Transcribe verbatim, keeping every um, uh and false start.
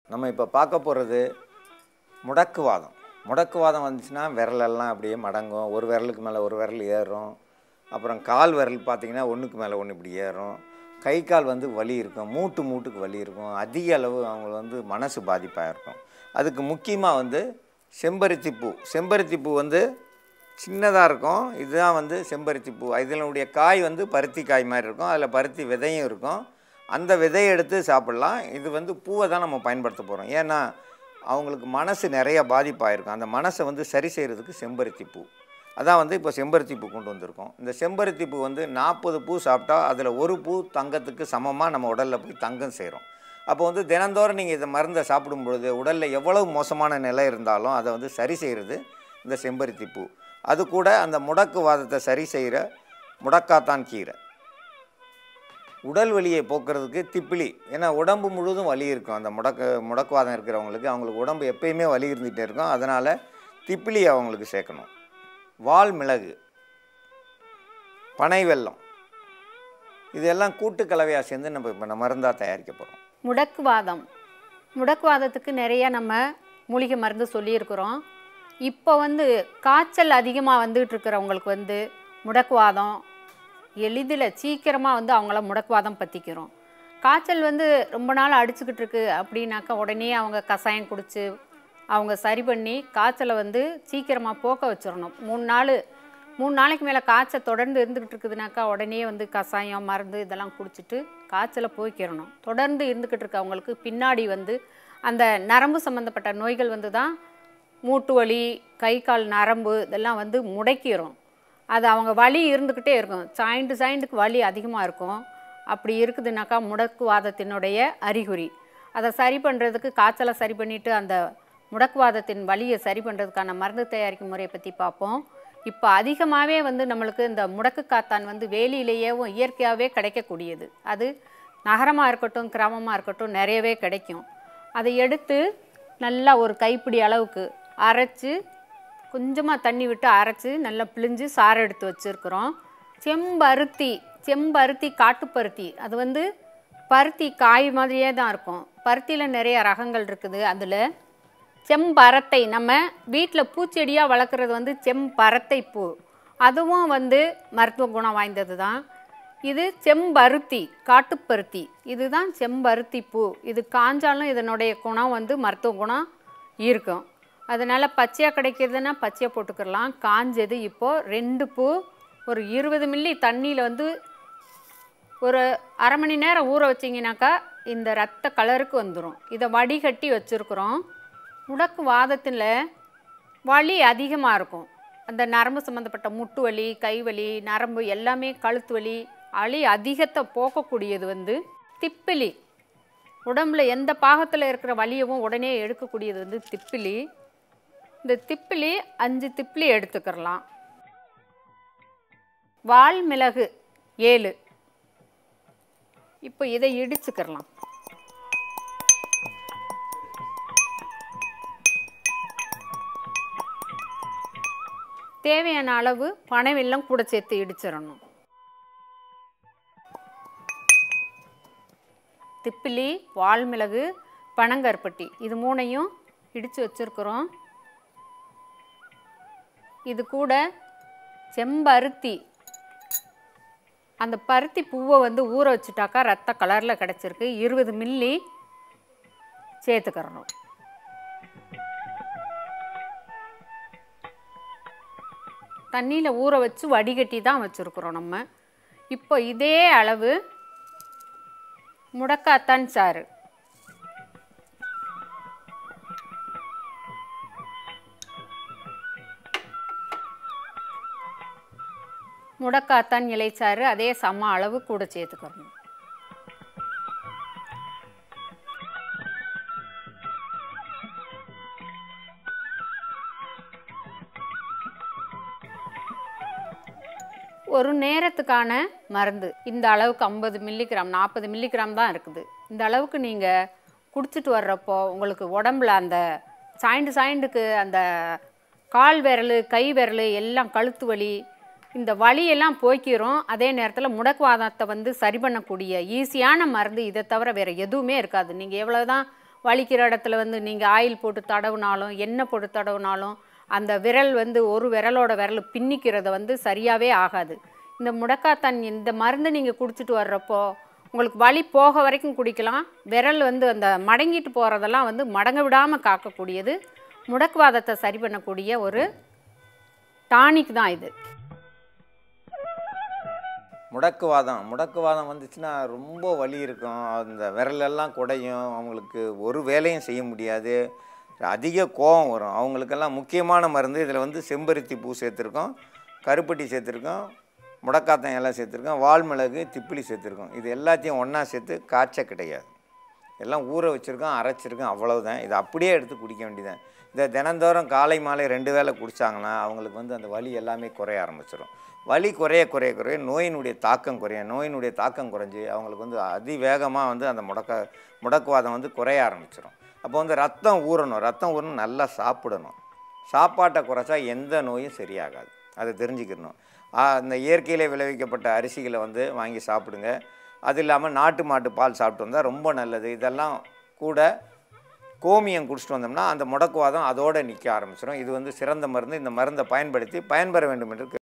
நம்ம இப்போ பார்க்க போகிறது முடக்குவாதம். முடக்குவாதம் வந்துச்சுன்னா விரலெல்லாம் அப்படியே மடங்கும், ஒரு விரலுக்கு மேலே ஒரு விரல் ஏறும். அப்புறம் கால் விரல் பார்த்திங்கன்னா ஒன்றுக்கு மேலே ஒன்று இப்படி ஏறும். கை கால் வந்து வலி இருக்கும், மூட்டு மூட்டுக்கு வலி இருக்கும். அதிக அளவு அவங்க வந்து மனசு பாதிப்பாக இருக்கும். அதுக்கு முக்கியமாக வந்து செம்பருத்தி பூ. செம்பருத்தி பூ வந்து சின்னதாக இருக்கும். இதுதான் வந்து செம்பருத்தி பூ. இதனுடைய காய் வந்து பருத்தி காய் மாதிரி இருக்கும். அதில் பருத்தி விதையும் இருக்கும். அந்த விதையை எடுத்து சாப்பிட்லாம். இது வந்து பூவை தான் நம்ம பயன்படுத்த போகிறோம். ஏன்னா அவங்களுக்கு மனசு நிறைய பாதிப்பாயிருக்கும். அந்த மனசை வந்து சரி செய்கிறதுக்கு செம்பருத்தி பூ. அதான் வந்து இப்போ செம்பருத்தி பூ கொண்டு வந்திருக்கோம். இந்த செம்பருத்தி பூ வந்து நாற்பது பூ சாப்பிட்டா அதில் ஒரு பூ தங்கத்துக்கு சமமாக நம்ம உடலில் போய் தங்கம் சேரும். அப்போ வந்து தினந்தோறும் நீங்கள் இதை மருந்தை சாப்பிடும் பொழுது உடலில் எவ்வளவு மோசமான நிலை இருந்தாலும் அதை வந்து சரி செய்கிறது இந்த செம்பருத்தி பூ. அது கூட அந்த முடக்குவாதத்தை சரி செய்கிற முடக்காத்தான் கீரை. உடல் வலியை போக்குறதுக்கு திப்பிலி. ஏன்னா உடம்பு முழுவதும் வலி இருக்கும். அந்த முடக்கு முடக்குவாதம் இருக்கிறவங்களுக்கு அவங்களுக்கு உடம்பு எப்பயுமே வலி இருந்துகிட்டே இருக்கும். அதனால் திப்பிலி அவங்களுக்கு சேர்க்கணும். வால் மிளகு, பனை வெல்லம், இதெல்லாம் கூட்டு கலவையாக சேர்ந்து நம்ம இப்போ நம்ம மருந்தாக தயாரிக்க போகிறோம். முடக்குவாதம் முடக்குவாதத்துக்கு நிறைய நம்ம மூலிகை மருந்து சொல்லியிருக்கிறோம். இப்போ வந்து காய்ச்சல் அதிகமாக வந்துகிட்டு இருக்கிறவங்களுக்கு வந்து முடக்குவாதம் எளிதில் சீக்கிரமாக வந்து அவங்கள முடக்குவாதம் பற்றிக்கிறோம். காய்ச்சல் வந்து ரொம்ப நாள் அடிச்சுக்கிட்டு இருக்கு அப்படின்னாக்கா உடனே அவங்க கஷாயம் குடித்து அவங்க சரி பண்ணி காய்ச்சலை வந்து சீக்கிரமாக போக்க வச்சிடணும். மூணு நாள் மூணு நாளைக்கு மேலே காய்ச்சல் தொடர்ந்து இருந்துக்கிட்டு இருக்குதுனாக்கா உடனே வந்து கஷாயம் மருந்து இதெல்லாம் குடிச்சிட்டு காய்ச்சலை போய்க்கிடணும். தொடர்ந்து இருந்துக்கிட்டு இருக்கவங்களுக்கு பின்னாடி வந்து அந்த நரம்பு சம்மந்தப்பட்ட நோய்கள் வந்து தான் மூட்டு வலி, கை கால் நரம்பு இதெல்லாம் வந்து முடக்கிடும். அது அவங்க வலி இருந்துக்கிட்டே இருக்கும். சாய்ண்டு சாய்ண்டுக்கு வலி அதிகமாக இருக்கும். அப்படி இருக்குதுனாக்கா முடக்குவாதத்தினுடைய அறிகுறி. அதை சரி பண்ணுறதுக்கு காய்ச்சலை சரி பண்ணிவிட்டு அந்த முடக்குவாதத்தின் வலியை சரி பண்ணுறதுக்கான மருந்து தயாரிக்கும் முறையை பற்றி பார்ப்போம். இப்போ அதிகமாகவே வந்து நம்மளுக்கு இந்த முடக்கு காத்தான் வந்து வேலியிலேயேவும் இயற்கையாகவே கிடைக்கக்கூடியது. அது நகரமாக இருக்கட்டும் கிராமமாக இருக்கட்டும் நிறையவே கிடைக்கும். அதை எடுத்து நல்லா ஒரு கைப்பிடி அளவுக்கு அரைச்சி கொஞ்சமாக தண்ணி விட்டு அரைச்சி நல்லா பிழிஞ்சு சாறு எடுத்து வச்சுருக்குறோம். செம்பருத்தி செம்பருத்தி காட்டுப்பருத்தி அது வந்து பருத்தி காய் மாதிரியே தான் இருக்கும். பருத்தியில் நிறைய ரகங்கள் இருக்குது. அதில் செம்பரத்தை நம்ம வீட்டில் பூச்செடியாக வளர்க்குறது வந்து செம்பரத்தை பூ. அதுவும் வந்து மருத்துவ குணம் வாய்ந்தது தான். இது செம்பருத்தி காட்டுப்பருத்தி, இதுதான் செம்பருத்தி பூ. இது காஞ்சாலும் இதனுடைய குணம் வந்து மருத்துவ குணம் இருக்கும். அதனால் பச்சையாக கிடைக்கிறதுனா பச்சையாக போட்டுக்கிடலாம். காஞ்சது இப்போது ரெண்டு பூ ஒரு இருபது மில்லி தண்ணியில் வந்து ஒரு அரை மணி நேரம் ஊற வச்சிங்கனாக்கா இந்த ரத்த கலருக்கு வந்துடும். இதை வடிகட்டி வச்சுருக்குறோம். முடக்கு வாதத்தில் வலி அதிகமாக இருக்கும். அந்த நரம்பு சம்மந்தப்பட்ட முட்டு வலி, கை வலி, நரம்பு எல்லாமே கழுத்து வலி, வலி அதிகத்தை போக்கக்கூடியது வந்து திப்பிலி. உடம்புல எந்த பாகத்தில் இருக்கிற வலியவும் உடனே எடுக்கக்கூடியது வந்து திப்பிலி. இந்த திப்பிலி அஞ்சு திப்பிலி எடுத்துக்கிறலாம். வால் மிளகு ஏழு. இப்போ இதை இடிச்சுக்கிறலாம். தேவையான அளவு பனை வெல்லம் கூட சேர்த்து இடிச்சிடணும். திப்பிலி, வால்மிளகு, பனங்கருப்பட்டி இது மூணையும் இடித்து வச்சுருக்குறோம். இது கூட செம்பருத்தி, அந்த பருத்தி பூவை வந்து ஊற வச்சுட்டாக்கா ரத்த கலரில் கிடச்சிருக்கு. இருபது மில்லி சேர்த்துக்கிறணும். தண்ணியில் ஊற வச்சு வடிகட்டி தான் வச்சுருக்குறோம் நம்ம. இப்போ இதே அளவு முடக்காத்தான் சாறு, முடக்காத்தான் இலைச்சாறு அதே சம அளவு கூட சேர்த்துக்கிறணும். ஒரு நேரத்துக்கான மருந்து இந்த அளவுக்கு ஐம்பது மில்லிகிராம் நாற்பது மில்லிகிராம் தான் இருக்குது. இந்த அளவுக்கு நீங்கள் குடிச்சிட்டு வர்றப்போ உங்களுக்கு உடம்புல அந்த சாய்ண்டு சாய்ண்டுக்கு அந்த கால் விரல், கை விரல் எல்லாம் கழுத்து வலி, இந்த வலியெல்லாம் போய்க்கிறோம். அதே நேரத்தில் முடக்குவாதத்தை வந்து சரி பண்ணக்கூடிய ஈஸியான மருந்து இதை தவிர வேறு எதுவுமே இருக்காது. நீங்கள் எவ்வளோ தான் வலிக்கிற இடத்துல வந்து நீங்கள் ஆயில் போட்டு தடவுனாலும் எண்ணெய் போட்டு தடவுனாலும் அந்த விரல் வந்து ஒரு விரலோட விரல் பின்னிக்கிறத வந்து சரியாகவே ஆகாது. இந்த முடக்காத்தான் இந்த மருந்து நீங்கள் குடிச்சிட்டு வர்றப்போ உங்களுக்கு வலி போக வரைக்கும் குடிக்கலாம். விரல் வந்து அந்த மடங்கிட்டு போகிறதெல்லாம் வந்து மடங்க விடாமல் காக்கக்கூடியது, முடக்குவாதத்தை சரி பண்ணக்கூடிய ஒரு டானிக் தான் இது. முடக்குவாதம் முடக்குவாதம் வந்துச்சுன்னா ரொம்ப வலி இருக்கும், அந்த விரலெல்லாம் குடையும், அவங்களுக்கு ஒரு வேலையும் செய்ய முடியாது, அதிக கோபம் வரும். அவங்களுக்கெல்லாம் முக்கியமான மருந்து இதில் வந்து செம்பருத்தி பூ சேர்த்துருக்கோம், கருப்பட்டி சேர்த்துருக்கோம், முடக்காத்தான் எல்லாம் சேர்த்துருக்கோம், வால்மிளகு, திப்பிலி சேர்த்துருக்கோம். இது எல்லாத்தையும் ஒன்றா சேர்த்து காய்ச்ச கிடையாது, எல்லாம் ஊற வச்சுருக்கோம், அரைச்சிருக்கோம், அவ்வளவுதான். இதை அப்படியே எடுத்து குடிக்க வேண்டியதான். இதை தினந்தோறும் காலை மாலை ரெண்டு வேளை குடித்தாங்கன்னா அவங்களுக்கு வந்து அந்த வலி எல்லாமே குறைய ஆரம்பிச்சிடும். வலி குறைய குறைய குறைய நோயினுடைய தாக்கம் குறைய நோயினுடைய தாக்கம் குறைஞ்சி அவங்களுக்கு வந்து அதிவேகமாக வந்து அந்த முடக்க முடக்குவாதம் வந்து குறைய ஆரம்பிச்சிடும். அப்போ வந்து ரத்தம் ஊறணும், ரத்தம் ஊறணும், நல்லா சாப்பிடணும். சாப்பாட்டை குறைச்சா எந்த நோயும் சரியாகாது, அதை தெரிஞ்சுக்கணும். இந்த இயற்கையிலே விளைவிக்கப்பட்ட அரிசிகளை வந்து வாங்கி சாப்பிடுங்க. அது இல்லாமல் நாட்டு மாட்டு பால் சாப்பிட்டு வந்தால் ரொம்ப நல்லது. இதெல்லாம் கூட கோமியம் குடிச்சிட்டு வந்தோம்னா அந்த முடக்குவாதம் அதோடு நிற்க ஆரம்பிச்சிடும். இது வந்து சிறந்த மருந்து. இந்த மருந்தை பயன்படுத்தி பயன்பெற வேண்டும் என்று